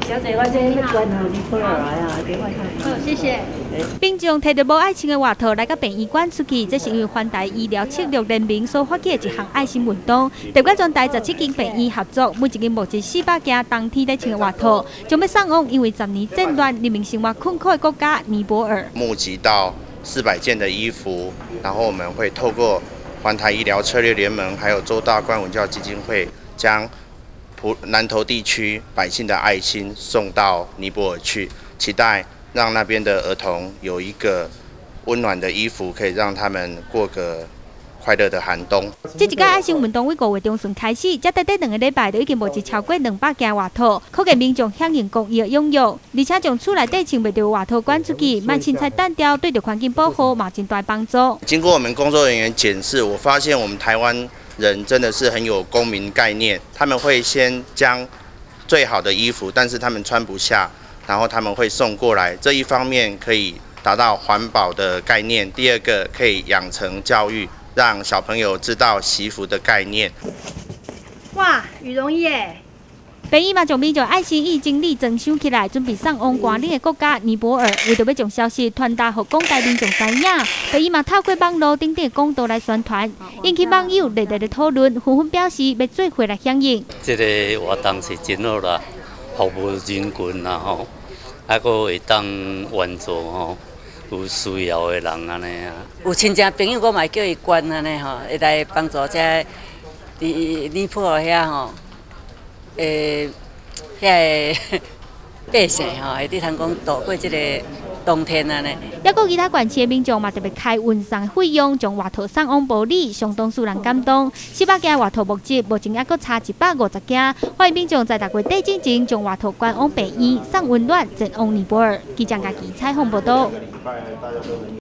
小姐，我这要关好你过来啊，给我看。 好，谢谢。民众摕着无爱心的外套来到殡仪馆出去，这是因为环台医疗策略联盟所发起的一项爱心运动。台湾全台17间殡仪合作，每一间募集400件当天在穿的外套，将要送往因为10年战乱、人民生活困苦的国家尼泊尔。 募集到400件的衣服，然后我们会透过环台医疗策略联盟，还有周大观文教基金会，将南投地区百姓的爱心送到尼泊尔去，期待让那边的儿童有一个温暖的衣服，可以让他们过个快乐的寒冬。 这一届爱心运动为5月中旬开始，才短短2个礼拜就已经募集超过200件外套，可见民众响应公益的踊跃，而且将厝内底穿袂到的外套赶出去，卖凊彩单调，对着环境保护嘛真大帮助。 经过我们工作人员检视，我发现我们台湾人真的是很有公民概念，他们会先将最好的衣服，但是他们穿不下，然后他们会送过来。这一方面可以达到环保的概念，第二个可以养成教育，让小朋友知道惜福的概念。 哇，羽绒衣耶！殡仪嘛将民众爱心义精力增收起来，准备送往寒冷的国家尼泊尔。为着要将消息传达给广大民众知影，殡仪嘛透过网络顶顶公道来宣传，引起网友热烈的讨论，纷纷表示要做伙来响应。 这个活动是真好啦，服务人群啦吼，还佫会当援助吼有需要的人安尼啊。 有亲戚朋友，我嘛叫伊捐安尼吼，会来帮助这尼泊尔遐吼。遐个百姓吼，会伫通讲度过这个冬天安尼。 还有其他县市的民众嘛特别开运送的费用，将外套送往埔里，相当使人感动。400件外套募集，目前还佫差150件。欢迎民众在6月底之前，将外套捐往北医，送温暖，前往尼泊尔。记者家己采访报道。